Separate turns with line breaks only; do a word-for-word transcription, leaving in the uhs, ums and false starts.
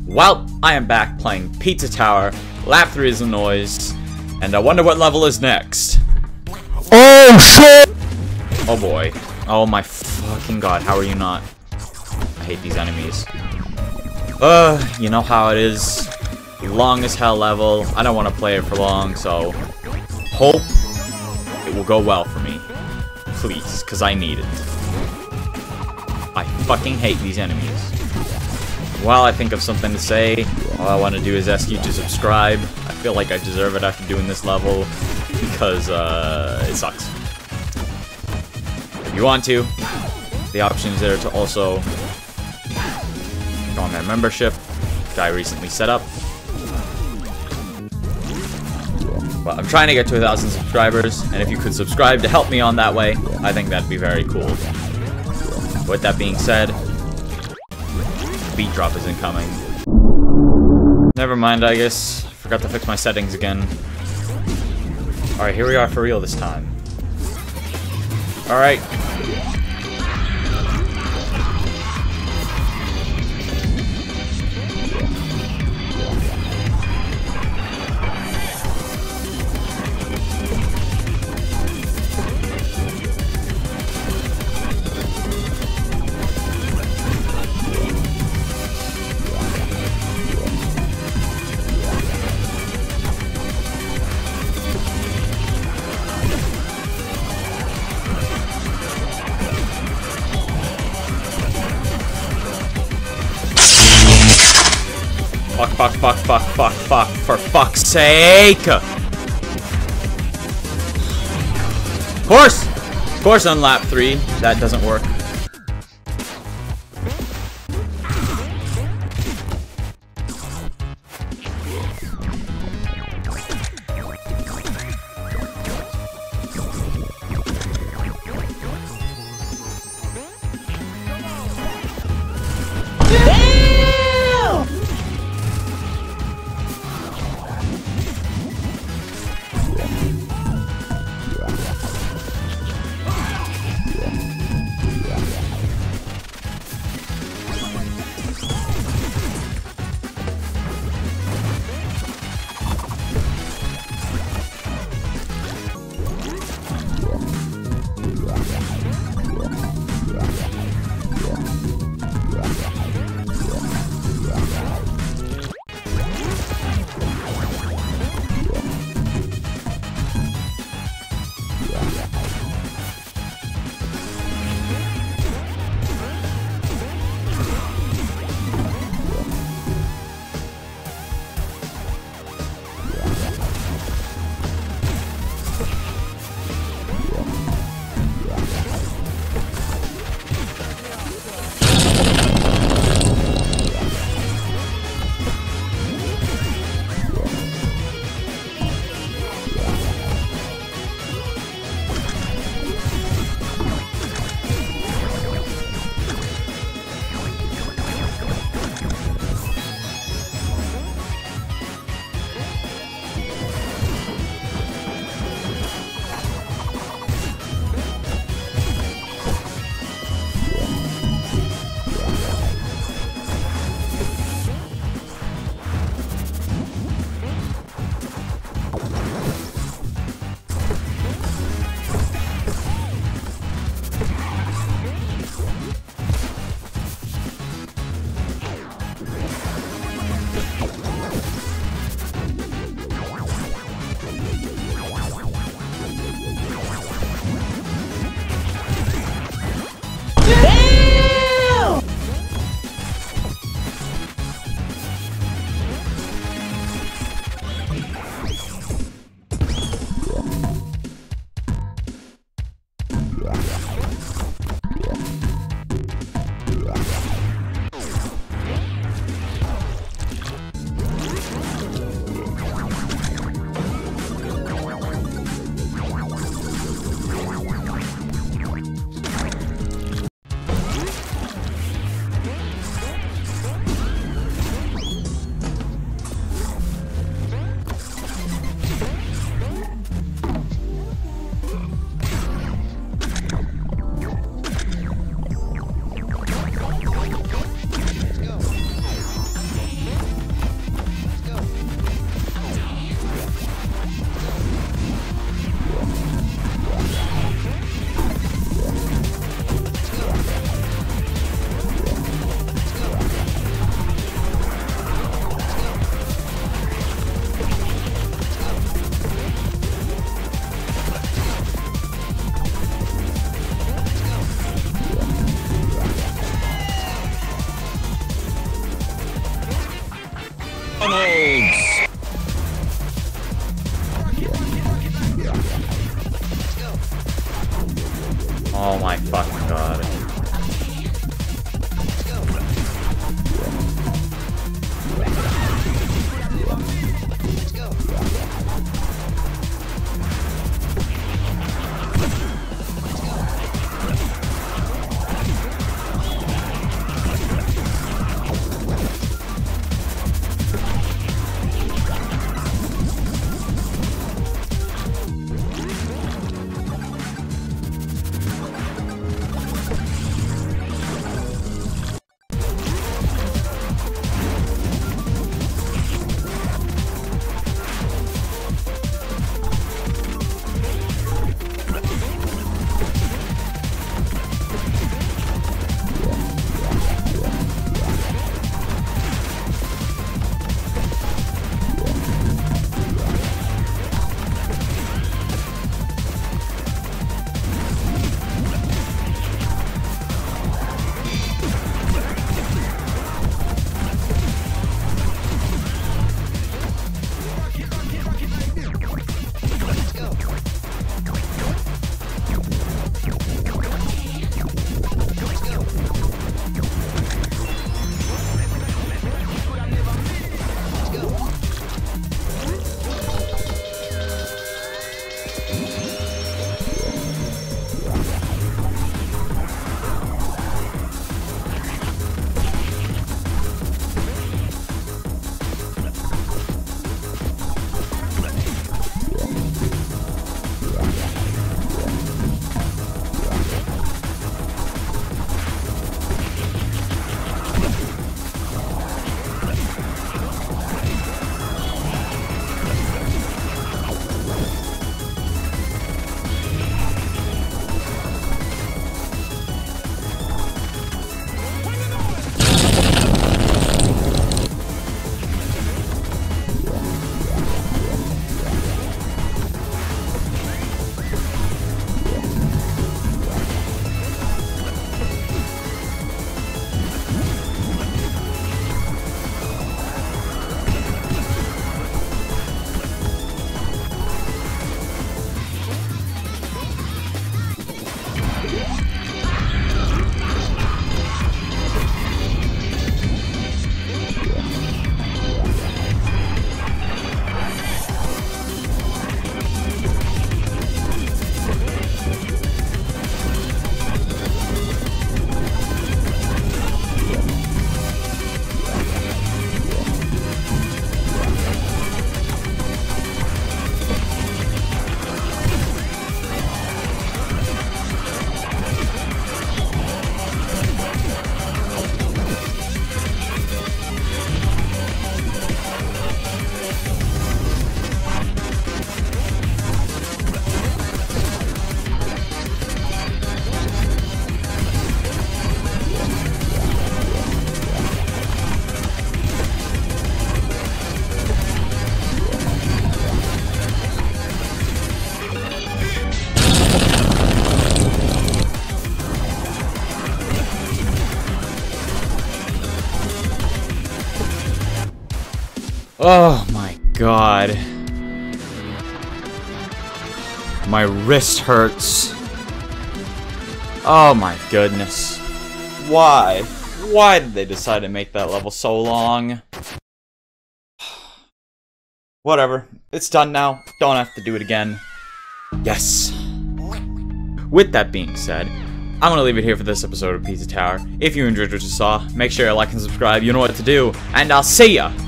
Well, I am back playing Pizza Tower. Lap three is a noise. And I wonder what level is next.
Oh shit!
Oh boy. Oh my fucking god, how are you not? I hate these enemies. Uh, you know how it is. Long as hell level. I don't want to play it for long, so hope it will go well for me. Please, because I need it. I fucking hate these enemies. While I think of something to say, all I want to do is ask you to subscribe. I feel like I deserve it after doing this level, because uh, it sucks. If you want to, the option is there to also go on my membership, which I recently set up. But I'm trying to get to a thousand subscribers, and if you could subscribe to help me on that way, I think that'd be very cool. With that being said, beat drop is incoming. Never mind, I guess. Forgot to fix my settings again. Alright, here we are for real this time. Alright. Fuck, fuck, fuck, fuck, fuck, fuck, for fuck's sake! Of course! Of course on lap three, that doesn't work.
McDonald's!
Oh my fucking god. Oh my god. My wrist hurts. Oh my goodness. Why? Why did they decide to make that level so long? Whatever. It's done now. Don't have to do it again. Yes. With that being said, I'm going to leave it here for this episode of Pizza Tower. If you enjoyed what you saw, make sure you like and subscribe. You know what to do. And I'll see ya